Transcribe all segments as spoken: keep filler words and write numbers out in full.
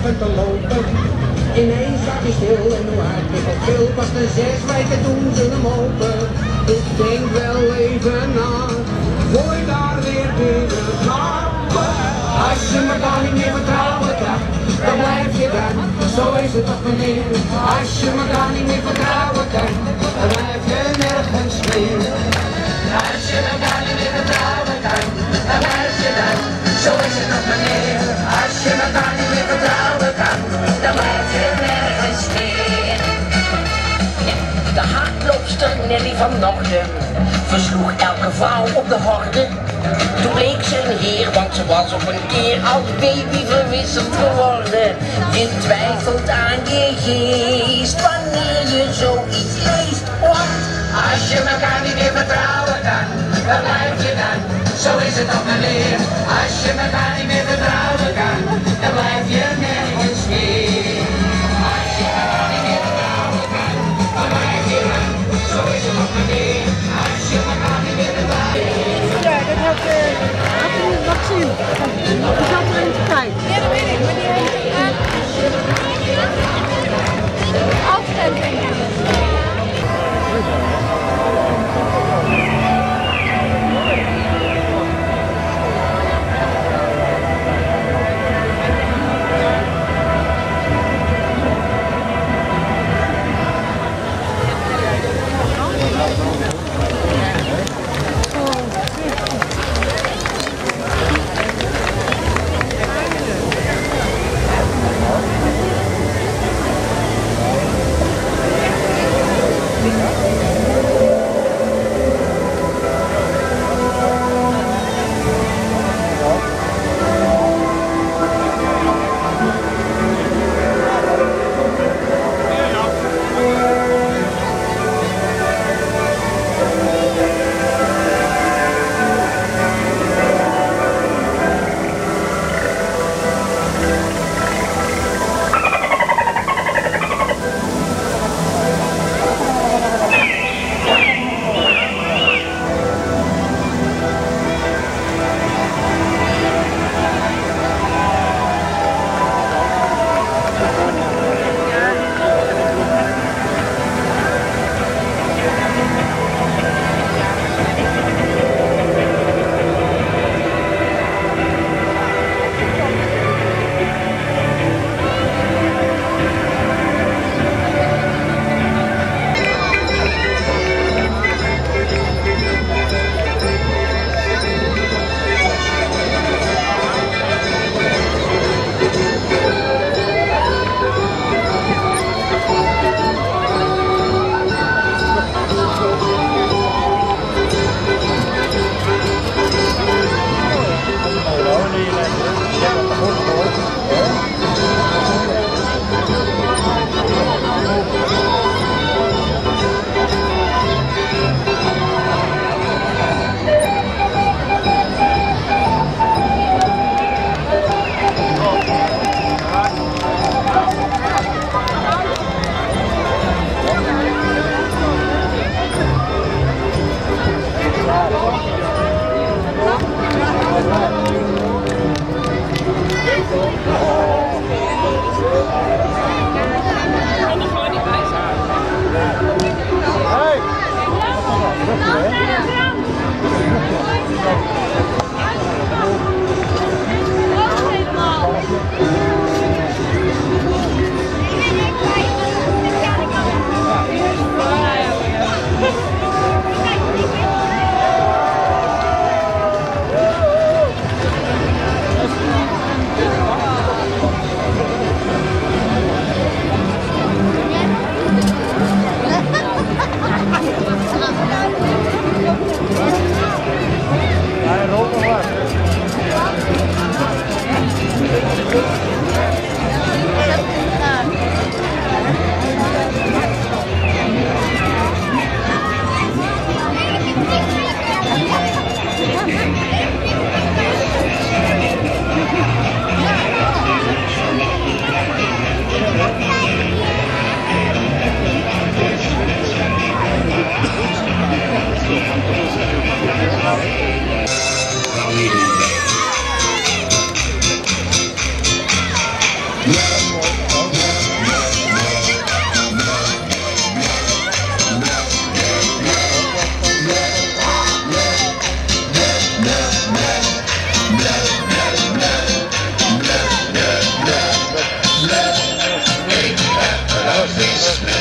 dagen te lopen. Ineens zat hij stil en hoe hard ik op veel pas de zes weken toen ze hem open. Ik denk wel even na, voor je daar weer binnen klappen. Als je me dan niet meer vertrouwen kan, dan blijf je dan. Zo is het toch meneer. Als je me dan niet meer vertrouwen kan, dan blijf je nergens meer. Als je me dan niet meer vertrouwen kan, dan blijf je dan. Zo is het toch meneer. Als je me dan niet meer vertrouwen kan, dan blijf je nergens meer. De hardloopster Nelly van Norden versloeg elke vrouw op de horde. Toen leek ze een heer, want ze was op een keer als baby verwisseld geworden. Je twijfelt aan je geest wanneer je zoiets leest. Want als je elkaar niet meer vertrouwen kan, dan blijf je dan. Zo is het toch meneer. Als je elkaar niet meer vertrouwen kan, dan blijf je nergens meer. Als je elkaar niet meer vertrouwen kan, dan blijf je dan. Zo is het toch meneer. Als je elkaar niet meer vertrouwen kan. Ja, dat had, uh, had je niet nog zien. Die zat er in de tijd. Ja, dat weet ik, maar die heeft uh, afstemming.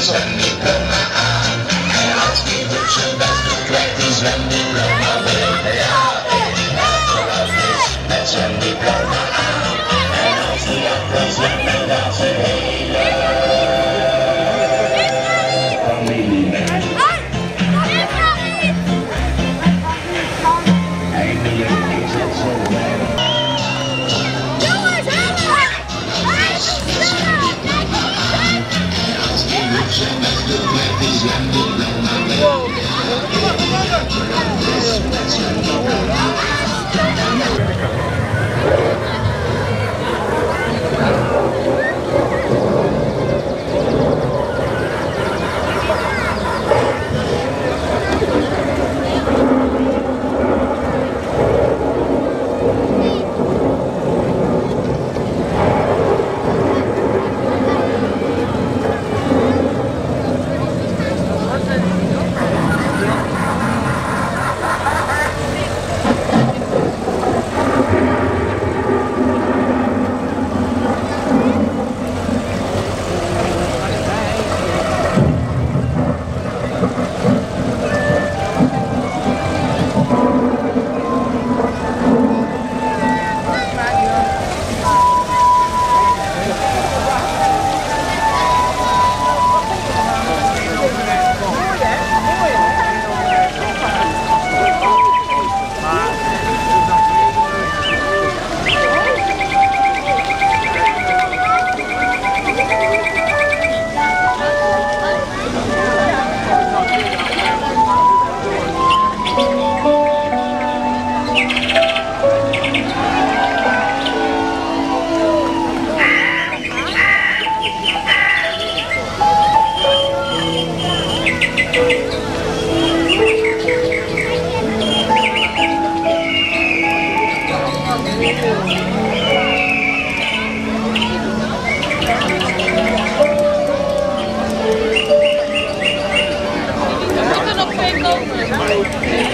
een zwemdiploma aan. En als die doet zijn best doet, krijgt die zwemdiploma mee. Ja, ik heb is met zwemdiploma aan. En als die ook wil zwemmen, dan zijn hele familie mee. Eindelijk is het zover. Er zitten nog twee kopen.